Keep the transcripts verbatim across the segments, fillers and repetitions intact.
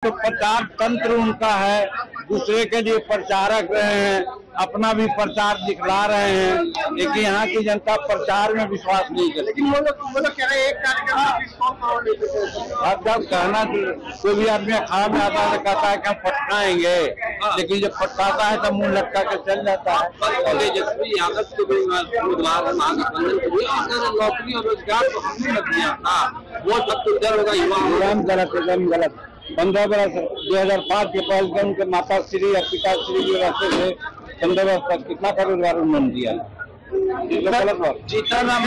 तो प्रचार तंत्र उनका है, दूसरे के लिए प्रचारक रहे हैं, अपना भी प्रचार दिखला रहे हैं, लेकिन यहाँ की जनता प्रचार में विश्वास नहीं करती। लेकिन वो लोग वो लोग कह रहे हैं एक कार्यक्रम में सौ करोड़ लेते थे। अब जब कहना कोई भी आदमी खा में आता है तो कहता है कि हम फटकाएंगे, लेकिन जब फटकाता है तो मुंह लटका के चल जाता है। तेजस्वी यादव के उम्मीदवार महागठबंधन के लिए नौकरी और रोजगार तो हमने लग दिया था, वो सब तो इधर होगा युवा। एकदम गलत, एकदम गलत। पंद्रह बरस दो हजार पाँच के पहले के उनके माता श्री या पिता श्री जो रहते थे पंद्रह वर्ष तक कितना का रोजगार उन्होंने दिया, गलत बात। जीतन राम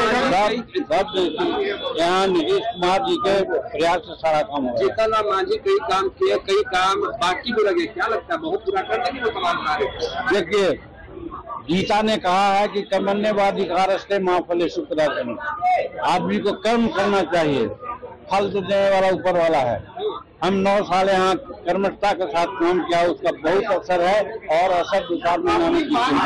यहाँ नीतीश कुमार जी के प्रयास से सारा काम हो। जीतन राम मांझी कई काम किए, कई काम बाकी भी लगे, क्या लगता है बहुत पूरा कर देंगे वो तमाम कार्य? देखिए, गीता ने कहा है कि कर्मण्य वाधिकारस्ते मां फले सुखदायिनी, आदमी को कर्म करना चाहिए, फल तो देने वाला ऊपर वाला है। हम नौ साल यहाँ कर्मठता के साथ काम किया, उसका बहुत असर है और असर दो चार महीना में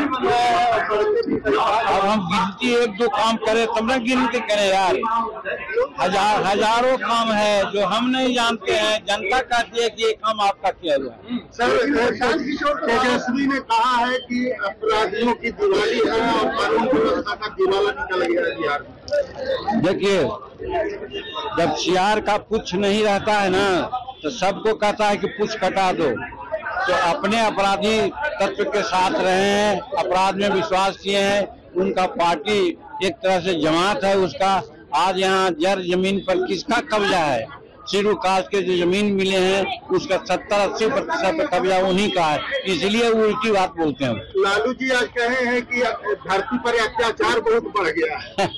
अब हम गिनती एक दो काम करें तब न गिनती करें यार, हजार हजारों काम है जो हम नहीं जानते हैं, जनता कहती है कि ये काम आपका किया हुआ है। सर, तेजस्वी ने कहा है कि अपराधियों की दिवाली है और कानून व्यवस्था का दिवाला निकल गया है बिहार में। देखिए, जब सियार का पुछ नहीं रहता है ना तो सबको कहता है कि पुछ कटा दो, तो अपने अपराधी तत्व के साथ रहे हैं, अपराध में विश्वास किए हैं, उनका पार्टी एक तरह से जमात है उसका। आज यहाँ जर जमीन पर किसका कब्जा है? सिरू कास्ट के जो जमीन मिले हैं उसका सत्तर अस्सी प्रतिशत कब्जा उन्हीं का है, इसलिए वो उल्टी बात बोलते हैं। लालू जी आज कहे हैं कि धरती पर अत्याचार बहुत बढ़ गया है।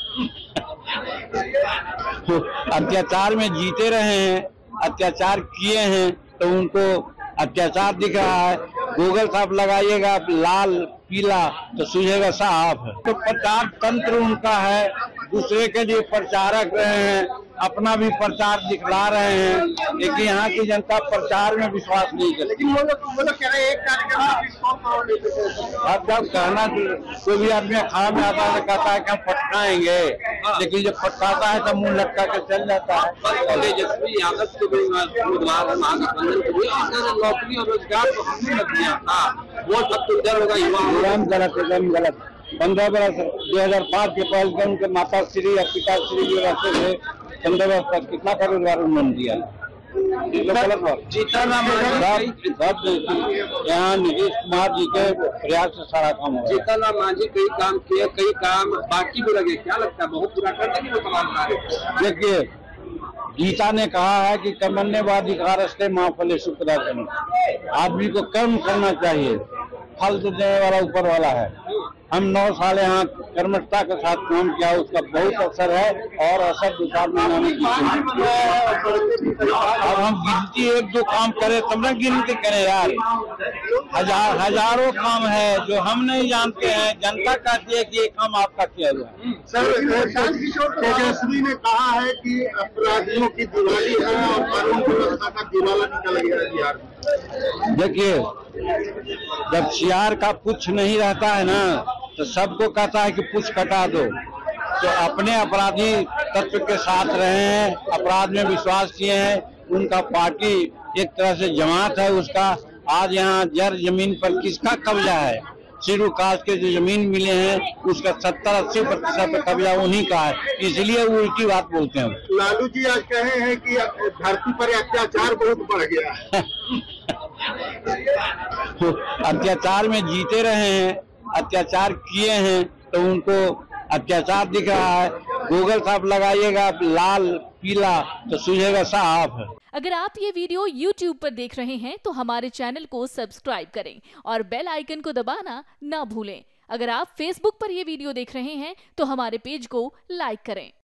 अत्याचार में जीते रहे हैं, अत्याचार किए हैं तो उनको अत्याचार दिख रहा है। गूगल साफ लगाइएगा लाल पीला तो सूझेगा साफ। तो प्रचार तंत्र उनका है, दूसरे के लिए प्रचारक रहे हैं, अपना भी प्रचार दिखला रहे हैं, लेकिन यहाँ की जनता प्रचार में विश्वास नहीं करती। लेकिन वो लोग वो लोग कह रहे हैं एक कार्यक्रम में सौ करोड़ लेते थे। अब जब कहना कोई भी आदमी खा में आता है तो कहता है कि हम फटकाएंगे, लेकिन जब फटकाता है तो मुंह लटका के चल जाता है। तेजस्वी यादव के उम्मीदवार महागठबंधन के लिए नौकरी और रोजगार तो हमने लग दिया था, वो सब तो इधर होगा युवा। एकदम गलत, एकदम गलत। पंद्रह बरस दो हजार पाँच के पहले के उनके माता श्री या पिता श्री जो रहते थे पंद्रह वर्ष तक कितना का रोजगार उन्होंने दिया, गलत बात। जीतन राम यहाँ नीतीश कुमार जी के प्रयास से सारा काम हो। जीतन राम मांझी कई काम किए, कई काम बाकी भी लगे, क्या लगता है बहुत पूरा कर देंगे वो तमाम कार्य? देखिए, गीता ने कहा है कि कर्मण्य वाधिकारस्ते मां फले सुखदायिनी, आदमी को कर्म करना चाहिए, फल तो देने वाला ऊपर वाला है। हम नौ साल यहाँ कर्मठता के साथ काम किया, उसका बहुत असर है और असर दो चार महीना में अब हम गिनती एक दो काम करें तब न गिनती करें यार, हजार हजारों काम है जो हम नहीं जानते हैं, जनता कहती है कि ये काम आपका किया हुआ है। सर, तेजस्वी ने कहा है कि अपराधियों की दिवाली है और कानून व्यवस्था का दिवाला निकल गया है बिहार में। देखिए, जब सियार का पुछ नहीं रहता है ना तो सबको कहता है कि पुछ कटा दो, तो अपने अपराधी तत्व के साथ रहे हैं, अपराध में विश्वास किए हैं, उनका पार्टी एक तरह से जमात है उसका। आज यहाँ जर जमीन पर किसका कब्जा है? सिरू कास्ट के जो जमीन मिले हैं उसका सत्तर अस्सी प्रतिशत कब्जा उन्हीं का है, इसलिए वो उल्टी बात बोलते हैं। लालू जी आज कहे हैं कि धरती पर अत्याचार बहुत बढ़ गया है। अत्याचार में जीते रहे हैं, अत्याचार किए हैं तो उनको अत्याचार दिख रहा है। गूगल साफ लगाइएगा लाल पीला तो सूझेगा साफ। अगर आप ये वीडियो यूट्यूब पर देख रहे हैं तो हमारे चैनल को सब्सक्राइब करें और बेल आइकन को दबाना ना भूलें। अगर आप फेसबुक पर ये वीडियो देख रहे हैं तो हमारे पेज को लाइक करें।